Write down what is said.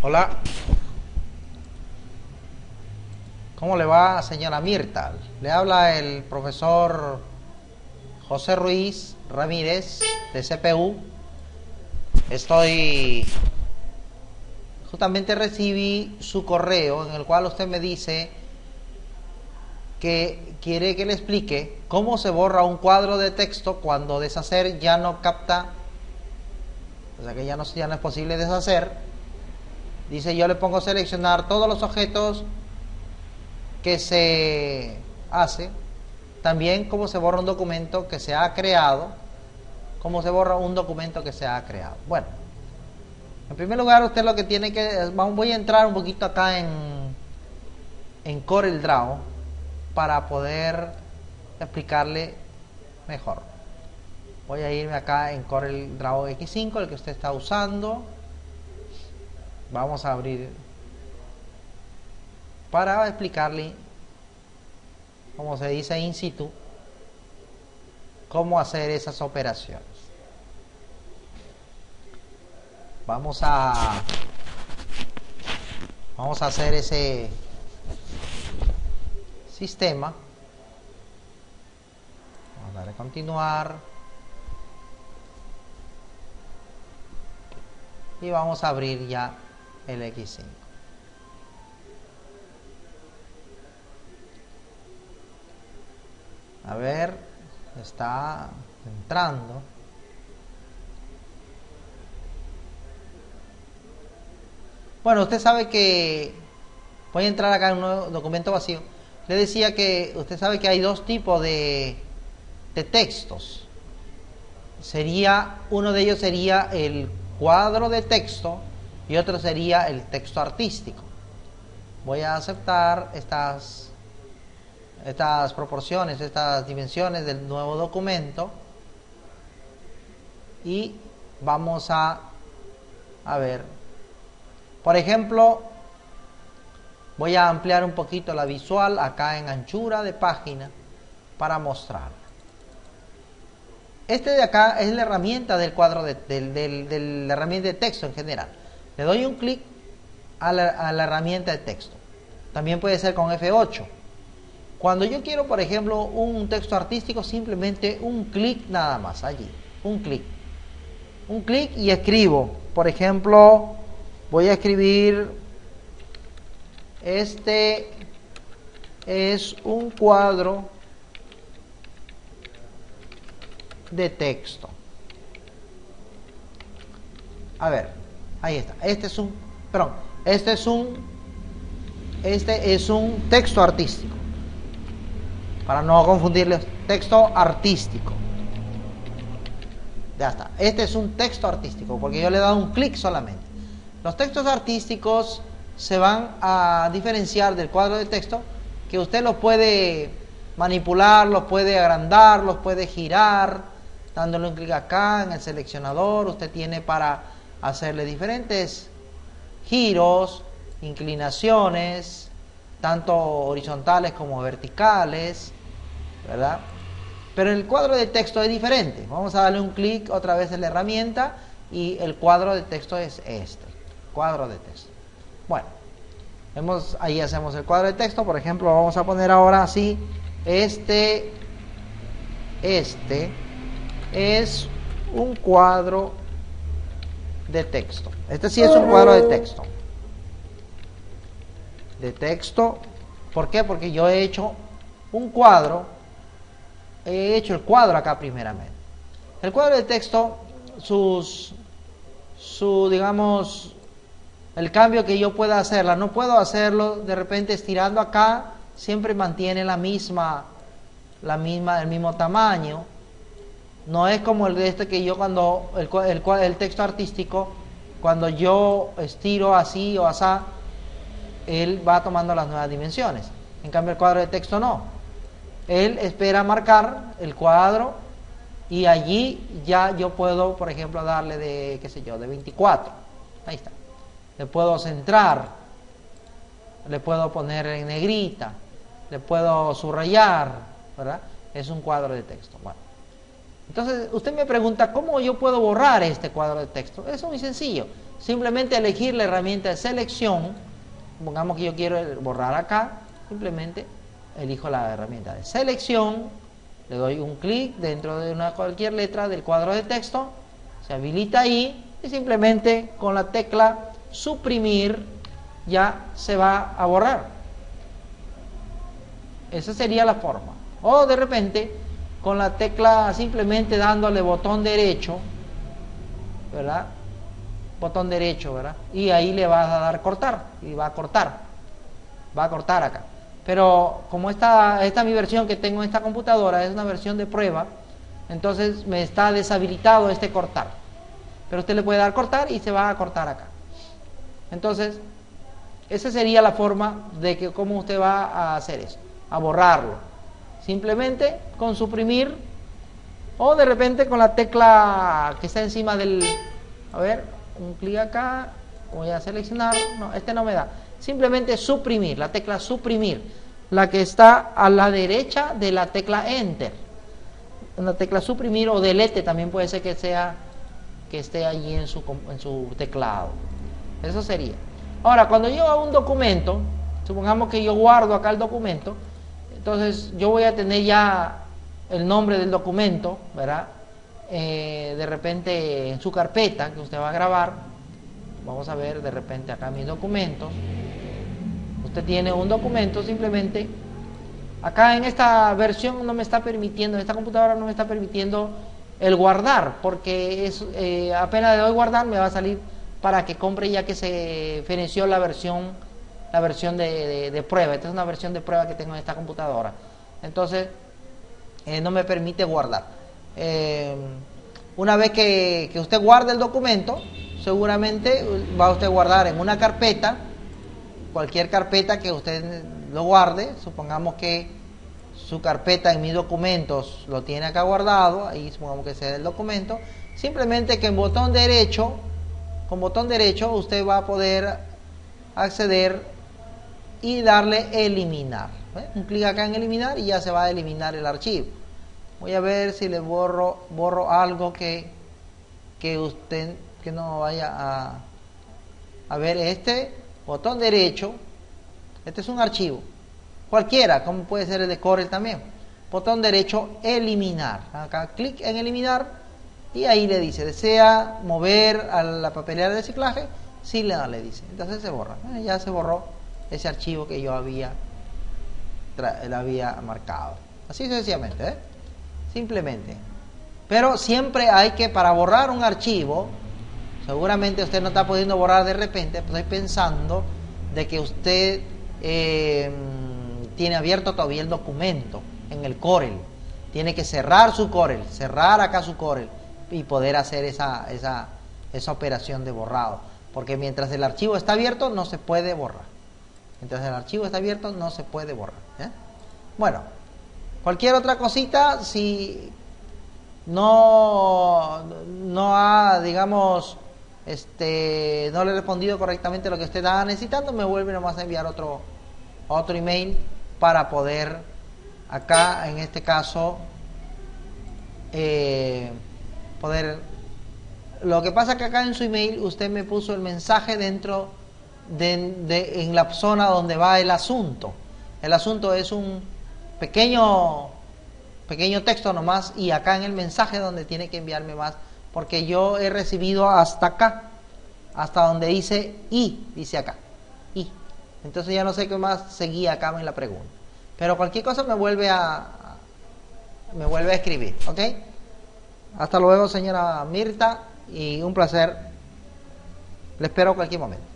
Hola. ¿Cómo le va, señora Mirta? Le habla el profesor José Ruiz Ramírez de CPU. Justamente recibí su correo en el cual usted me dice que quiere que le explique cómo se borra un cuadro de texto cuando deshacer ya no capta, o sea que ya no es posible deshacer. Dice, yo le pongo seleccionar todos los objetos que se hace, también cómo se borra un documento que se ha creado, Bueno, en primer lugar usted lo que tiene que, voy a entrar un poquito acá en CorelDRAW para poder explicarle mejor. Voy a irme acá en CorelDRAW X5, el que usted está usando. Vamos a abrir para explicarle, como se dice in situ, cómo hacer esas operaciones. Vamos a hacer ese sistema. Vamos a darle a continuar y vamos a abrir ya el X5. A ver, está entrando. Bueno, usted sabe que voy a entrar acá en un nuevo documento vacío. Le decía que usted sabe que hay dos tipos de textos. Uno de ellos sería el cuadro de texto y otro sería el texto artístico. Voy a aceptar estas proporciones, estas dimensiones del nuevo documento y vamos a ver. Por ejemplo, voy a ampliar un poquito la visual acá en anchura de página para mostrar. Este de acá es la herramienta del cuadro de la herramienta de texto en general. Le doy un clic a la herramienta de texto. También puede ser con F8. Cuando yo quiero, por ejemplo, un texto artístico, simplemente un clic nada más allí. Un clic y escribo. Por ejemplo, voy a escribir: este es un cuadro de texto. A ver, ahí está. Este es un texto artístico. Para no confundirles, texto artístico. Ya está. Este es un texto artístico porque yo le he dado un clic solamente. Los textos artísticos se van a diferenciar del cuadro de texto, que usted los puede manipular, los puede agrandar, los puede girar, dándole un clic acá en el seleccionador. Usted tiene para hacerle diferentes giros, inclinaciones, tanto horizontales como verticales, ¿verdad? Pero el cuadro de texto es diferente. Vamos a darle un clic otra vez en la herramienta y el cuadro de texto es este. Cuadro de texto. Bueno, ahí hacemos el cuadro de texto. Por ejemplo, vamos a poner ahora así: este es un cuadro de texto. Este sí es un cuadro de texto. ¿Por qué? Porque yo he hecho un cuadro. He hecho el cuadro acá primeramente. El cuadro de texto, digamos, el cambio que yo pueda hacerla, no puedo hacerlo de repente estirando acá, siempre mantiene el mismo tamaño. No es como el de este, que yo cuando el texto artístico, cuando yo estiro así o asá, él va tomando las nuevas dimensiones. En cambio el cuadro de texto no. Él espera marcar el cuadro y allí ya yo puedo, por ejemplo, darle de 24. Ahí está. Le puedo centrar, le puedo poner en negrita, le puedo subrayar, ¿verdad? Es un cuadro de texto. Bueno, Entonces, usted me pregunta, ¿cómo yo puedo borrar este cuadro de texto? Es muy sencillo. Simplemente elegir la herramienta de selección. Pongamos que yo quiero borrar acá. Simplemente elijo la herramienta de selección. Le doy un clic dentro de cualquier letra del cuadro de texto. Se habilita ahí. Y simplemente con la tecla suprimir ya se va a borrar. Esa sería la forma. O de repente, con la tecla simplemente dándole botón derecho, ¿verdad? Botón derecho, ¿verdad? Y ahí le vas a dar cortar. Y va a cortar. Va a cortar acá. Pero como esta mi versión que tengo en esta computadora es una versión de prueba, entonces me está deshabilitado este cortar. Pero usted le puede dar cortar y se va a cortar acá. Entonces, esa sería la forma de que cómo usted va a hacer eso, a borrarlo. Simplemente con suprimir o de repente con la tecla que está encima del... A ver, un clic acá, voy a seleccionar, no, este no me da. Simplemente suprimir, la tecla suprimir, la que está a la derecha de la tecla Enter. La tecla suprimir o delete también puede ser que esté allí en su teclado. Eso sería. Ahora, cuando yo hago un documento, supongamos que yo guardo acá el documento, entonces yo voy a tener ya el nombre del documento, ¿verdad? De repente en su carpeta que usted va a grabar. Vamos a ver de repente acá mis documentos. Usted tiene un documento, simplemente acá en esta versión no me está permitiendo, en esta computadora no me está permitiendo el guardar, porque apenas le doy guardar me va a salir para que compre ya que se feneció la versión de prueba. Esta es una versión de prueba que tengo en esta computadora. Entonces, no me permite guardar. Una vez que usted guarde el documento, seguramente va a usted guardar en una carpeta, cualquier carpeta que usted lo guarde. Supongamos que su carpeta en mis documentos lo tiene acá guardado, ahí supongamos que sea el documento. Simplemente que con botón derecho usted va a poder acceder y darle eliminar. Un clic acá en eliminar y ya se va a eliminar el archivo. Voy a ver si le borro algo que usted que no vaya a ver. Este botón derecho, este es un archivo cualquiera, como puede ser el de Corel también. Botón derecho, eliminar. Acá clic en eliminar y ahí le dice, ¿desea mover a la papelera de reciclaje? Sí, le dice. Entonces se borra. Ya se borró ese archivo que yo había marcado. Así sencillamente, simplemente. Pero siempre hay que, para borrar un archivo, seguramente usted no está pudiendo borrar de repente, estoy pensando de que usted tiene abierto todavía el documento en el Corel. Tiene que cerrar su Corel, cerrar acá su Corel y poder hacer esa operación de borrado. Porque mientras el archivo está abierto no se puede borrar. Mientras el archivo está abierto no se puede borrar. Bueno, cualquier otra cosita, si no ha, digamos, no le he respondido correctamente lo que usted estaba necesitando, me vuelve nomás a enviar otro email para poder acá, en este caso, poder... Lo que pasa es que acá en su email usted me puso el mensaje dentro en la zona donde va el asunto. El asunto es un pequeño texto nomás, y acá en el mensaje donde tiene que enviarme más, porque yo he recibido hasta acá, hasta donde dice I, dice acá, I. Entonces ya no sé qué más seguía acá en la pregunta. Pero cualquier cosa me vuelve a escribir, ¿ok? Hasta luego, señora Mirta, y un placer. Le espero cualquier momento.